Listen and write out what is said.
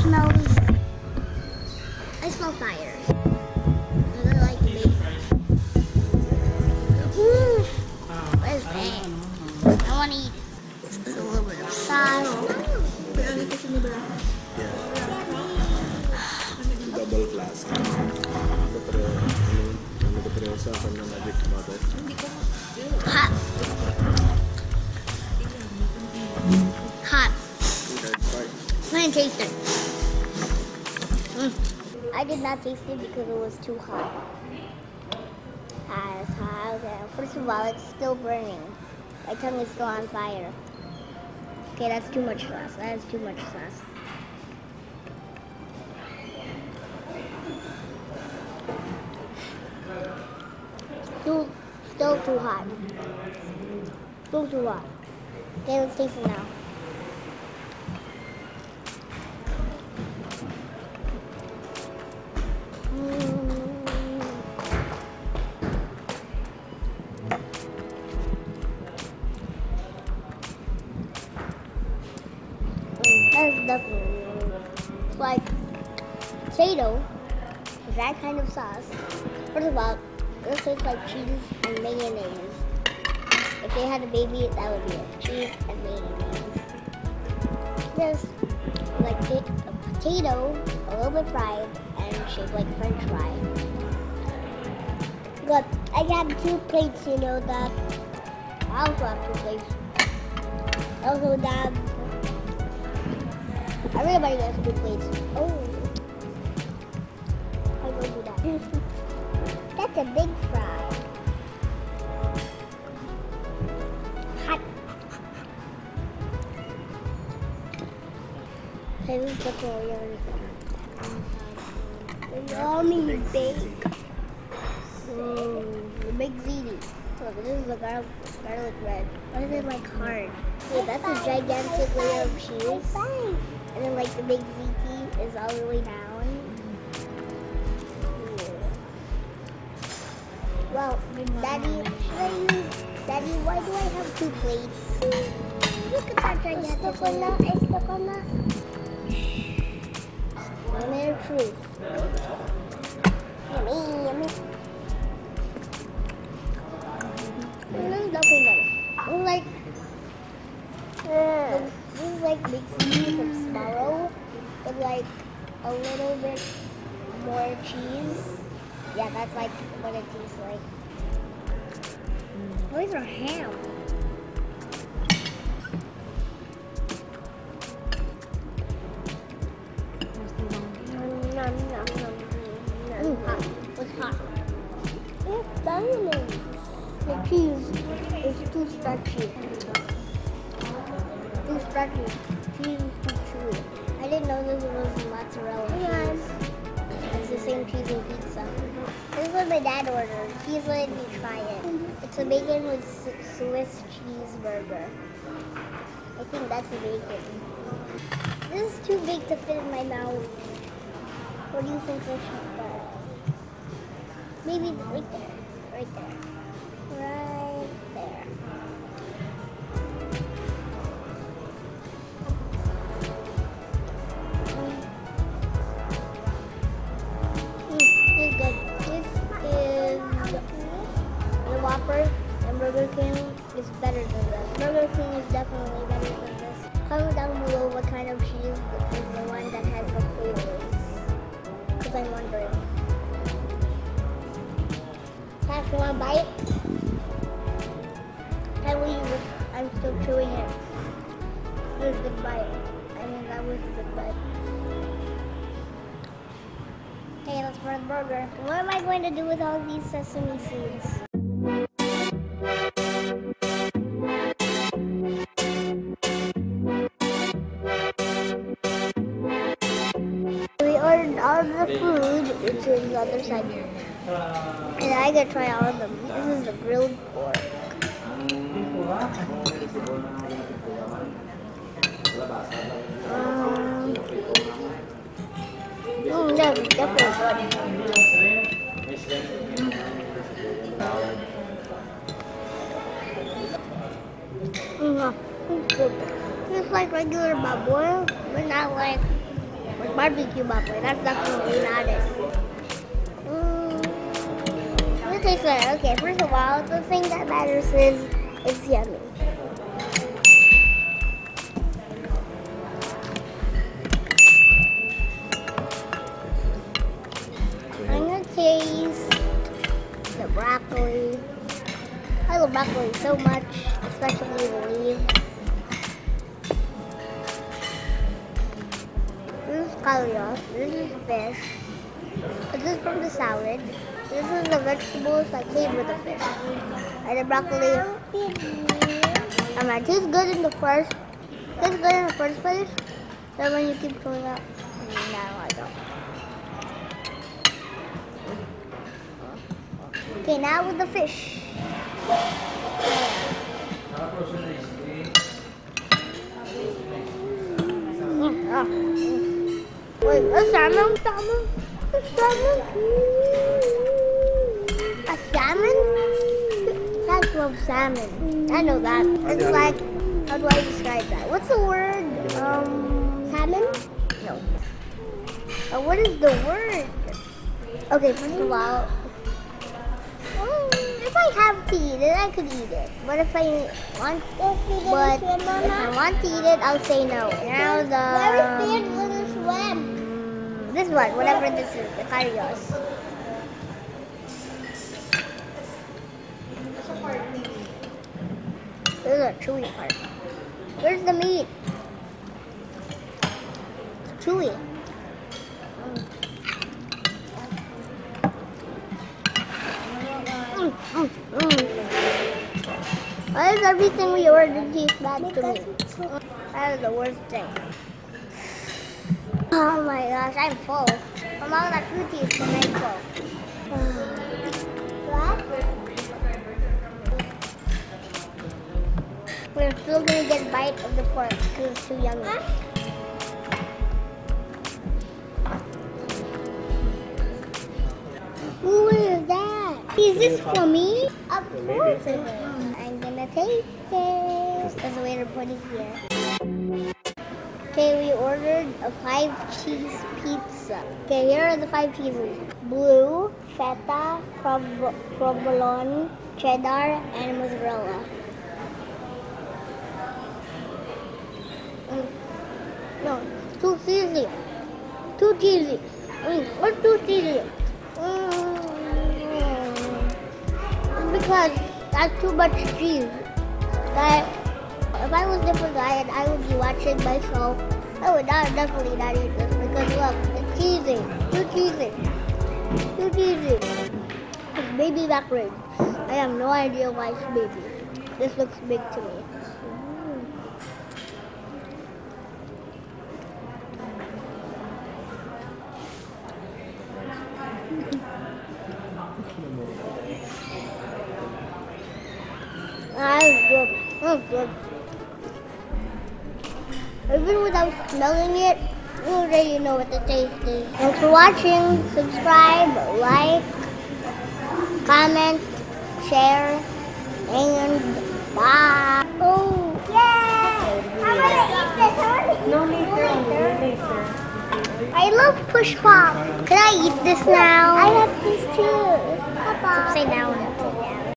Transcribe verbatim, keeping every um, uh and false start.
smells. I smell fire. And I like meat. Ooh, what is that? I want to eat it. It's a little bit of sauce. Double glass. Hot. Hot. I'm gonna taste it. Mm. I did not taste it because it was too hot. Hot, hot. Okay. First of all, it's still burning. My tongue is still on fire. Okay, that's too much sauce. That is too much sauce. Still, still too hot. Still too hot. Okay, let's taste it now. That's definitely it's like potato with that kind of sauce. First of all, it tastes like cheese and mayonnaise. If they had a baby, that would be it. Cheese and mayonnaise. Just like a potato, a little bit fried, and shaped like French fry. Look, I got two plates, you know that. I also have two plates. Also, Dad. Everybody gets two plates. Oh. I will do that. That's a big fry. Hot. Okay, we put the yummy big. Mm, the big ziti. Look, this is the gar garlic bread. What is it like hard? Hey, that's a gigantic layer of cheese. And then like the big ziti is all the way down. Well, Daddy, should I use, Daddy, why do I have two plates? Look at that gigantic layer. It's the coconut. Moment of truth. Yummy, yummy. This is definitely better. It's like, uh, this is like big ziti from Sparrow with like a little bit more cheese. Yeah, that's like what it tastes like. Those are ham. Nom, nom, nom, nom, nom. Ooh, hot. It's hot. It's diamonds. The cheese is too stretchy. Too stretchy. Cheese is too chewy. I didn't know this was mozzarella cheese. It's the same cheese in pizza. This is what my dad ordered. He's letting me try it. It's a bacon with Swiss cheeseburger. I think that's a bacon. This is too big to fit in my mouth. What do you think I should put? Maybe right there. Right there. Right there. Whopper and Burger King is better than this. Burger King is definitely better than this. Comment down below what kind of cheese is the one that has the flavors. Because I'm wondering. Cash, you want to bite? I will use it. I'm still chewing it. It was a good bite. I mean, that was a good bite. Okay, let's try the burger. What am I going to do with all these sesame seeds? All of the food, which is the other side, and I gotta try all of them. This is the grilled pork. Um, mm, that's definitely good. Mm, it's good. It's like regular baboy, but not like Like barbecue broccoli. That's definitely not it. Mm, it tastes good. Okay, first of all, the thing that matters is it's yummy. I'm gonna taste the broccoli. I love broccoli so much, especially the leaves. This is cauliflower. This is fish. This is from the salad. This is the vegetables that came with the fish. And the broccoli. Um, it tastes good in the first. It tastes good in the first place. Then when you keep going up, no, I don't. Okay, now with the fish. Mm, ah. Wait, a salmon? Salmon? A salmon? A salmon? That's love salmon. I know that. It's like, how do I describe that? What's the word? Um, salmon? No. Uh, what is the word? Okay, first of all, um, if I have to eat it, I could eat it. But if I want, but if I want to eat it, I'll say no. Now the um, this one, whatever this is, the carios. This is a chewy part. Where's the meat? It's chewy. Mm, mm, mm. Why is everything we ordered taste bad to me? That is the worst thing. Oh my gosh, I'm full. From all that food taste, and I'm full. What? We're still gonna get a bite of the pork because it's too yummy. Huh? Who is that? Is this for me? Of course it is. I'm gonna taste it. There's a way to put it here. Okay, we ordered a five cheese pizza. Okay, here are the five cheeses. Blue, feta, prov provolone, cheddar, and mozzarella. Mm. No, too cheesy. Too cheesy. Mm, what's too cheesy? Mm. Because that's too much cheese. That if I was different diet, I would be watching my show. I would not definitely not eat this because look, it's cheesy. Too cheesy. Too cheesy. It's baby back ribs. I have no idea why it's baby. This looks big to me. That's good. That's good. Even without smelling it, you already know what the taste is. Thanks for watching. Subscribe, like, comment, share, and bye. Oh, yay! I want to eat this. I want to eat No later. No later. I love push pop. Can I eat this now? I have this too. Papa. Upside down.